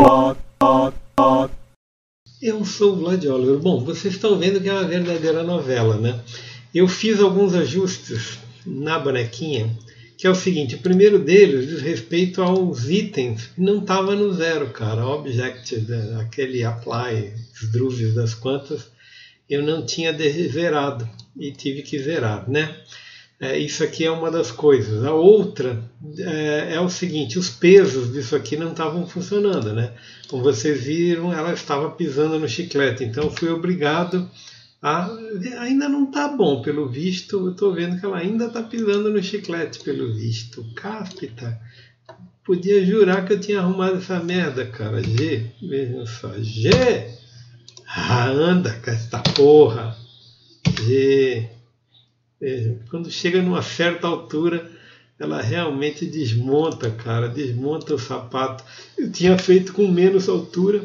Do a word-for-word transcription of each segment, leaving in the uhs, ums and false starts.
Eu sou o Vlad Oliver. Bom, vocês estão vendo que é uma verdadeira novela, né? Eu fiz alguns ajustes na bonequinha, que é o seguinte: o primeiro deles diz respeito aos itens, não estava no zero, cara. Object, aquele apply, os drúvios das quantas, eu não tinha zerado e tive que zerar, né? É, isso aqui é uma das coisas. A outra é, é o seguinte: os pesos disso aqui não estavam funcionando, né? Como vocês viram, ela estava pisando no chiclete, então fui obrigado a... Ainda não está bom, pelo visto. Eu estou vendo que ela ainda está pisando no chiclete, pelo visto. Cáspita, podia jurar que eu tinha arrumado essa merda, cara. G, vejam só, G, ah, anda com esta porra, G. Veja, quando chega numa certa altura, ela realmente desmonta, cara, desmonta o sapato. Eu tinha feito com menos altura,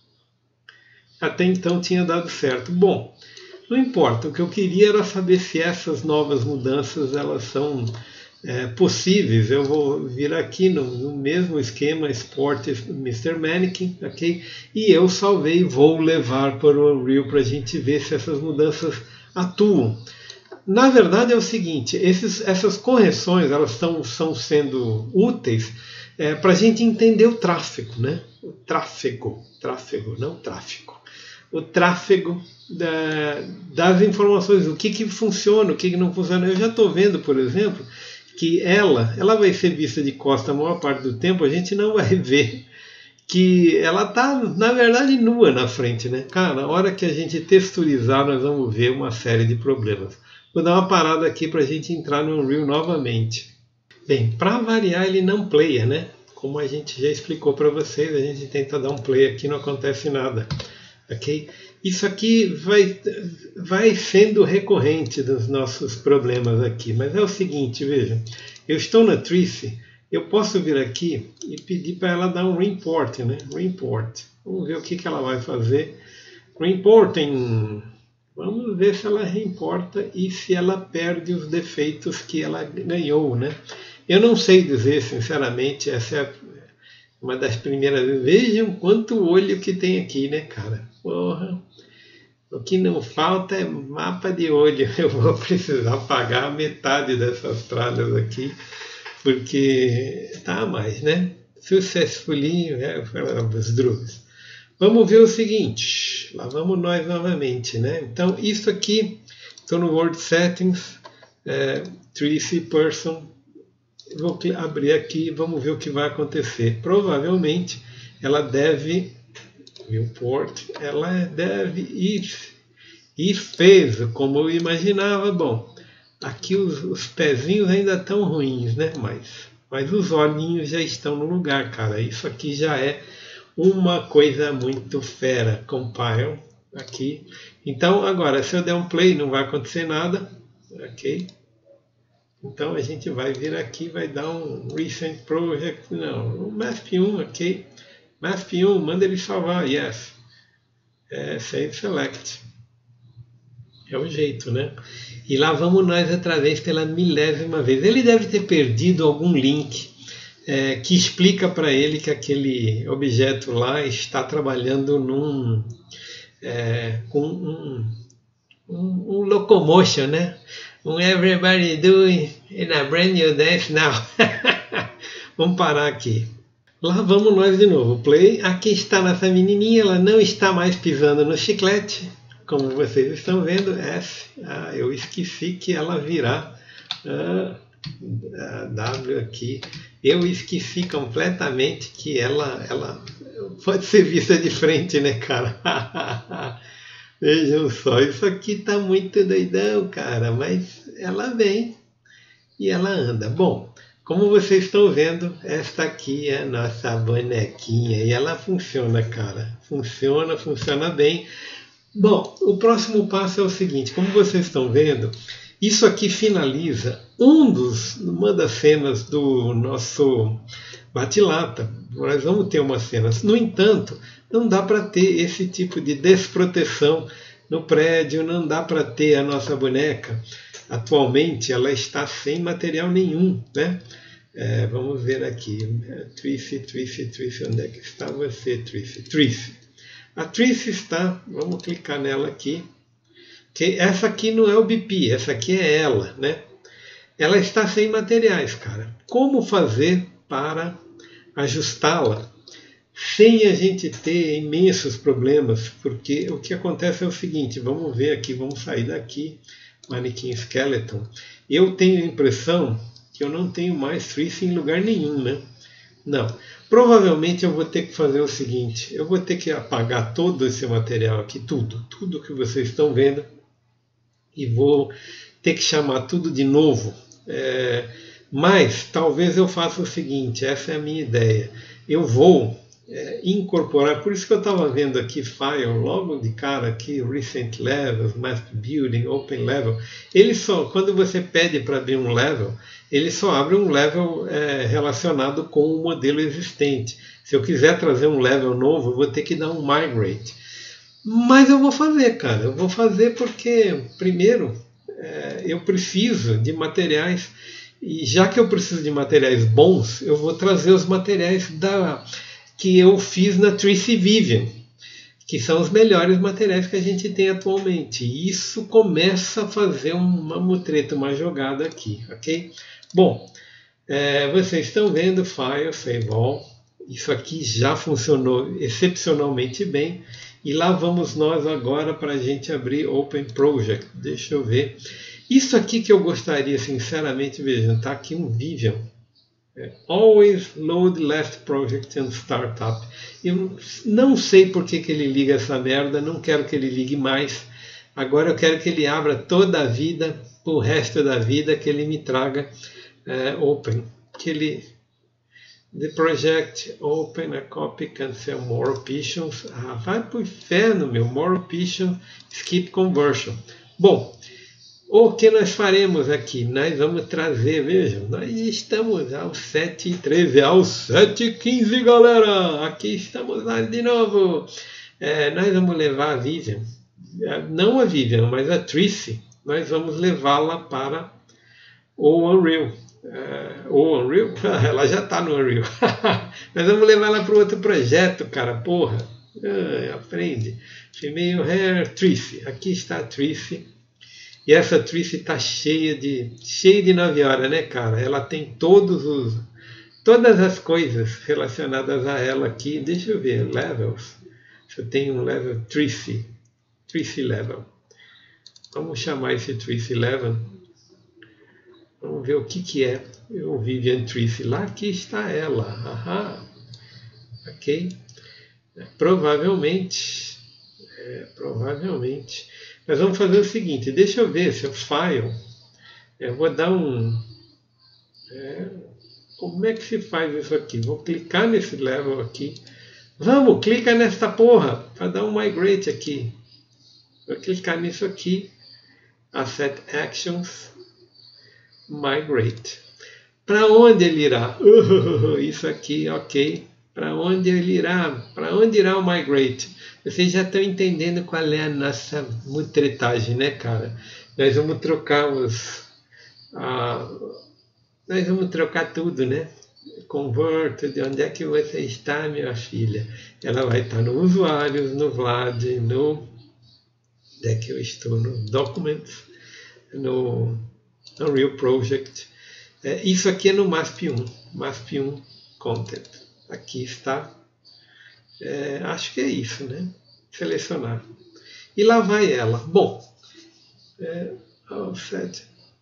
até então tinha dado certo. Bom, não importa, o que eu queria era saber se essas novas mudanças elas são é, possíveis. Eu vou vir aqui no, no mesmo esquema Sport mister Mannequin, ok? E eu salvei, vou levar para o Unreal para a gente ver se essas mudanças atuam. Na verdade é o seguinte: esses, essas correções elas estão, estão sendo úteis é, para a gente entender o tráfego, né? O tráfego, tráfego, não tráfico. O tráfego da, das informações, o que, que funciona, o que, que não funciona. Eu já estou vendo, por exemplo, que ela, ela vai ser vista de costa a maior parte do tempo, a gente não vai ver que ela está, na verdade, nua na frente, né? Cara, na hora que a gente texturizar, nós vamos ver uma série de problemas. Vou dar uma parada aqui para a gente entrar no Unreal novamente. Bem, para variar ele não playa, né? Como a gente já explicou para vocês, a gente tenta dar um play aqui, não acontece nada, ok? Isso aqui vai, vai sendo recorrente dos nossos problemas aqui, mas é o seguinte, veja, eu estou na Trice, eu posso vir aqui e pedir para ela dar um reimport, né? Reimport. Vamos ver o que, que ela vai fazer. Reimporting. Vamos ver se ela reimporta e se ela perde os defeitos que ela ganhou, né? Eu não sei dizer, sinceramente, essa é uma das primeiras vezes. Vejam quanto olho que tem aqui, né, cara? Porra, o que não falta é mapa de olho. Eu vou precisar pagar metade dessas tralhas aqui, porque tá a mais, né? Successfully, é, os drúvios. Vamos ver o seguinte, lá vamos nós novamente, né? Então, isso aqui, estou no World Settings, é, Trice Person, vou abrir aqui, vamos ver o que vai acontecer. Provavelmente, ela deve, viewport, ela deve ir, ir peso, como eu imaginava. Bom, aqui os, os pezinhos ainda estão ruins, né? Mas, mas os olhinhos já estão no lugar, cara. Isso aqui já é uma coisa muito fera. Compile aqui. Então agora, se eu der um play, não vai acontecer nada, ok? Então a gente vai vir aqui, vai dar um recent project, não, um masp um, ok? masp um, manda ele salvar, yes. É, save select. É o jeito, né? E lá vamos nós outra vez pela milésima vez. Ele deve ter perdido algum link É, que explica para ele que aquele objeto lá está trabalhando num, é, com um, um, um locomotion, né? Um everybody doing in a brand new dance now. Vamos parar aqui. Lá vamos nós de novo. Play. Aqui está nossa menininha, ela não está mais pisando no chiclete, como vocês estão vendo. F. Ah, eu esqueci que ela virá. Ah, W aqui, eu esqueci completamente que ela, ela pode ser vista de frente, né, cara? Vejam só, isso aqui tá muito doidão, cara, mas ela vem e ela anda. Bom, como vocês estão vendo, esta aqui é a nossa bonequinha e ela funciona, cara, funciona, funciona bem. Bom, o próximo passo é o seguinte: como vocês estão vendo, isso aqui finaliza um dos, uma das cenas do nosso bate-lata. Nós vamos ter uma cena. No entanto, não dá para ter esse tipo de desproteção no prédio, não dá para ter a nossa boneca. Atualmente ela está sem material nenhum, né? É, vamos ver aqui. Trice, Trice, Trice, onde é que está você, Trice? Trice. A Trice está, vamos clicar nela aqui. Que essa aqui não é o B P, essa aqui é ela, né? Ela está sem materiais, cara. Como fazer para ajustá-la sem a gente ter imensos problemas? Porque o que acontece é o seguinte, vamos ver aqui, vamos sair daqui, Mannequin Skeleton. Eu tenho a impressão que eu não tenho mais Trice em lugar nenhum, né? Não. Provavelmente eu vou ter que fazer o seguinte, eu vou ter que apagar todo esse material aqui, tudo, tudo que vocês estão vendo, e vou ter que chamar tudo de novo. É, mas talvez eu faça o seguinte, essa é a minha ideia. Eu vou é, incorporar, por isso que eu estava vendo aqui File, logo de cara aqui, Recent Levels, Master Building, Open Level. Ele só, quando você pede para abrir um level, ele só abre um level é, relacionado com o modelo existente. Se eu quiser trazer um level novo, eu vou ter que dar um migrate. Mas eu vou fazer, cara. Eu vou fazer porque, primeiro, é, eu preciso de materiais. E já que eu preciso de materiais bons, eu vou trazer os materiais da, que eu fiz na Trice Vivian, que são os melhores materiais que a gente tem atualmente. E isso começa a fazer uma mutreta, uma jogada aqui, ok? Bom, é, vocês estão vendo File, Save All. Isso aqui já funcionou excepcionalmente bem. E lá vamos nós agora para a gente abrir Open Project. Deixa eu ver. Isso aqui que eu gostaria, sinceramente, vejam, está aqui um Vivian. É, Always Load Last Project and Startup. Eu não sei por que, que ele liga essa merda, não quero que ele ligue mais. Agora eu quero que ele abra toda a vida, o resto da vida, que ele me traga é, Open. Que ele... The project open a copy cancel more options. Ah, vai pro inferno, meu. More options, skip conversion. Bom, o que nós faremos aqui? Nós vamos trazer, vejam, nós estamos aos sete e treze, aos sete e quinze, galera. Aqui estamos nós de novo. É, nós vamos levar a Vivian, não a Vivian, mas a Trice. Nós vamos levá-la para o Unreal. Uh, o Unreal? Ela já está no Unreal. Nós vamos levar ela para outro projeto, cara. Porra. Uh, aprende. Female Hair Trice. Aqui está a Trice. E essa Trice está cheia de cheia de nove horas, né, cara? Ela tem todos os todas as coisas relacionadas a ela aqui. Deixa eu ver. Levels. Eu tenho um level Trice. Trice Level. Vamos chamar esse Trice Level. Vamos ver o que, que é o Vivian Trice. Lá aqui está ela. Aham. Ok. Provavelmente. É, provavelmente. Nós vamos fazer o seguinte. Deixa eu ver se eu file. Eu vou dar um... É, como é que se faz isso aqui? Vou clicar nesse level aqui. Vamos, clica nesta porra. Para dar um migrate aqui. Vou clicar nisso aqui. Asset Actions. Migrate. Para onde ele irá? Uh, isso aqui, ok. Para onde ele irá? Para onde irá o migrate? Vocês já estão entendendo qual é a nossa mutretagem, né, cara? Nós vamos trocar os... Uh, nós vamos trocar tudo, né? Convert, de onde é que você está, minha filha? Ela vai estar no Usuários, no Vlad, no... Onde é que eu estou? No Documents, no... Unreal Project. É, isso aqui é no MASP um. MASP um Content. Aqui está. É, acho que é isso, né? Selecionar. E lá vai ela. Bom. É, offset.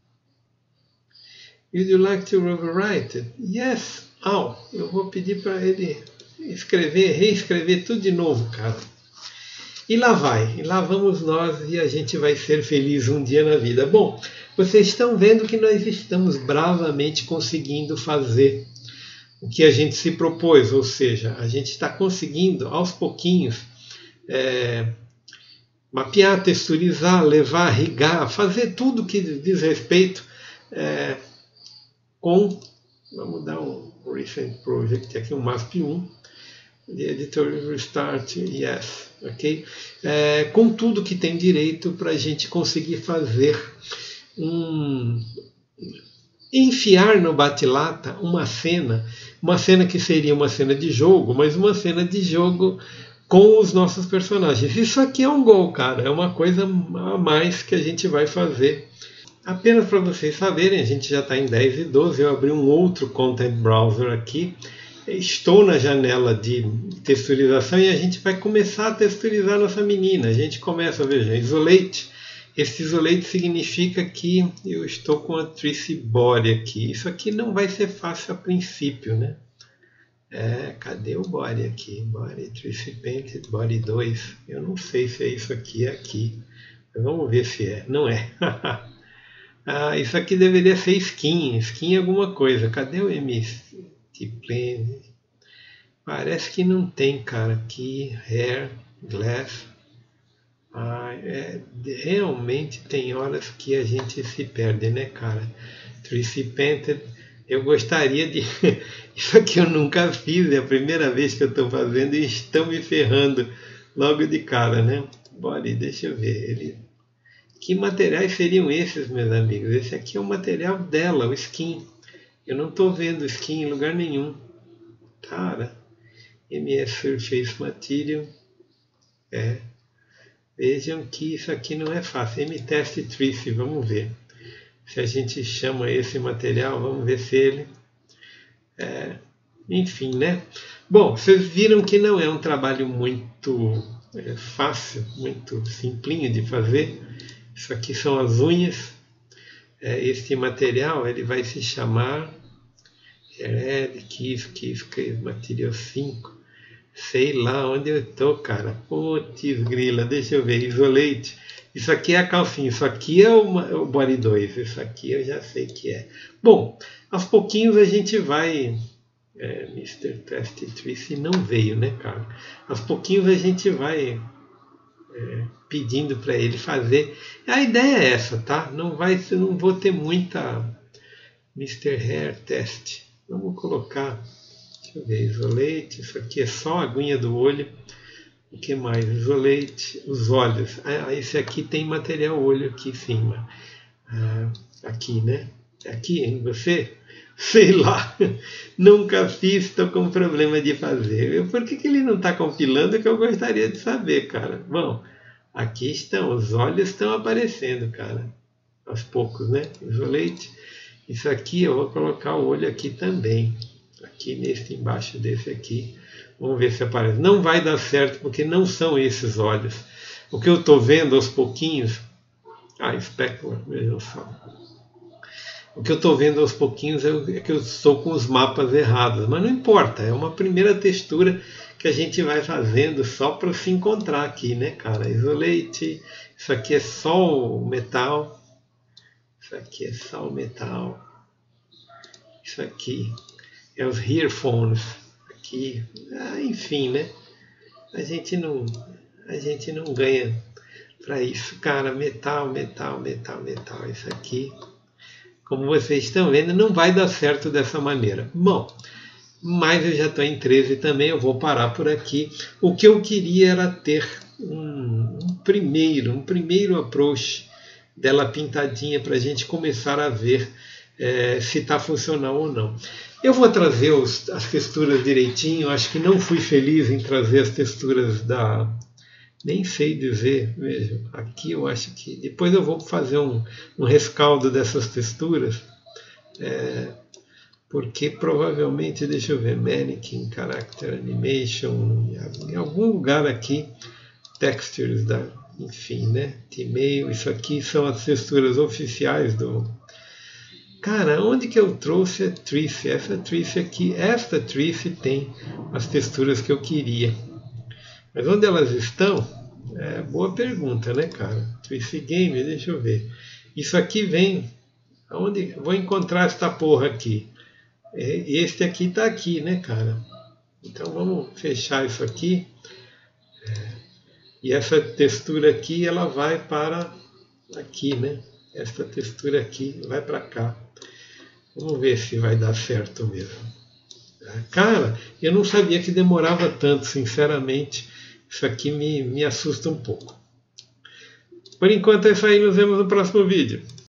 Would you like to overwrite it? Yes. Oh, eu vou pedir para ele escrever, reescrever tudo de novo, cara. E lá vai. E lá vamos nós e a gente vai ser feliz um dia na vida. Bom, vocês estão vendo que nós estamos bravamente conseguindo fazer o que a gente se propôs, ou seja, a gente está conseguindo aos pouquinhos é, mapear, texturizar, levar, rigar, fazer tudo que diz respeito é, com, vamos dar um Recent Project aqui, um MASP um, The Editor Restart, yes, ok? É, com tudo que tem direito para a gente conseguir fazer um, enfiar no bate-lata uma cena, uma cena que seria uma cena de jogo, mas uma cena de jogo com os nossos personagens. Isso aqui é um gol, cara, é uma coisa a mais que a gente vai fazer. Apenas para vocês saberem, a gente já está em dez e doze, eu abri um outro Content Browser aqui, estou na janela de texturização e a gente vai começar a texturizar nossa menina. A gente começa, veja, isolate. Esse isolate significa que eu estou com a Tracy Body aqui. Isso aqui não vai ser fácil a princípio, né? É, cadê o Body aqui? Body, Tracy Painted, Body dois. Eu não sei se é isso aqui, é aqui. Mas vamos ver se é. Não é. Ah, isso aqui deveria ser skin. Skin alguma coisa. Cadê o M T Plane? Parece que não tem, cara. Aqui, Hair, Glass. Ah, é, realmente tem horas que a gente se perde, né, cara? Tracy Painted. Eu gostaria de... Isso aqui eu nunca fiz. É a primeira vez que eu estou fazendo e estão me ferrando logo de cara, né? Body, deixa eu ver. Ele... Que materiais seriam esses, meus amigos? Esse aqui é o material dela, o skin. Eu não estou vendo skin em lugar nenhum. Cara, M S Surface Material. É. Vejam que isso aqui não é fácil. M-Test Tracy, vamos ver. Se a gente chama esse material, vamos ver se ele... É, enfim, né? Bom, vocês viram que não é um trabalho muito é, fácil, muito simplinho de fazer. Isso aqui são as unhas. É, este material ele vai se chamar Red Kiss Kiss Material cinco. Sei lá onde eu estou, cara. Putz grila, deixa eu ver. Isolate. Isso aqui é a calcinha. Isso aqui é o, o Body dois. Isso aqui eu já sei que é. Bom, aos pouquinhos a gente vai... É, mister Test Tracy não veio, né, cara? Aos pouquinhos a gente vai... É, pedindo para ele fazer. A ideia é essa, tá? Não vai, não vou ter muita mister Hair Test. Vamos colocar, deixa eu ver, isolate. Isso aqui é só a aguinha do olho. O que mais? Isolate, os olhos. Ah, esse aqui tem material olho aqui em cima. Ah, aqui, né? Aqui, em você? Sei lá. Nunca fiz, estou com problema de fazer. Por que, que ele não está compilando? Que eu gostaria de saber, cara. Bom, aqui estão, os olhos estão aparecendo, cara. Aos poucos, né? Isolate. Isso aqui eu vou colocar o olho aqui também. Aqui nesse, embaixo desse aqui. Vamos ver se aparece. Não vai dar certo porque não são esses olhos. O que eu estou vendo aos pouquinhos... Ah, specular, vejam só. O que eu estou vendo aos pouquinhos é que eu estou com os mapas errados. Mas não importa, é uma primeira textura que a gente vai fazendo só para se encontrar aqui, né, cara? Isolate, isso aqui é só o metal. Isso aqui é só o metal. Isso aqui é os earphones. Aqui, ah, enfim, né? A gente não, a gente não ganha para isso, cara. Metal, metal, metal, metal. Isso aqui, como vocês estão vendo, não vai dar certo dessa maneira. Bom, mas eu já estou em treze também, eu vou parar por aqui. O que eu queria era ter um, um primeiro, um primeiro approach dela pintadinha para a gente começar a ver é, se está funcional ou não. Eu vou trazer os, as texturas direitinho, acho que não fui feliz em trazer as texturas da... Nem sei dizer, veja, aqui eu acho que... Depois eu vou fazer um, um rescaldo dessas texturas, é, porque provavelmente, deixa eu ver, Mannequin, Character Animation, em algum lugar aqui, Textures, da, enfim, né, T-mail, isso aqui são as texturas oficiais do... Cara, onde que eu trouxe a Tracy? Essa Tracy aqui, esta Tracy tem as texturas que eu queria. Mas onde elas estão? É boa pergunta, né, cara? Tracy Game, deixa eu ver. Isso aqui vem... Onde vou encontrar esta porra aqui? Este aqui está aqui, né, cara? Então vamos fechar isso aqui. E essa textura aqui, ela vai para aqui, né? Essa textura aqui vai para cá. Vamos ver se vai dar certo mesmo. Cara, eu não sabia que demorava tanto, sinceramente. Isso aqui me, me assusta um pouco. Por enquanto é isso aí, nos vemos no próximo vídeo.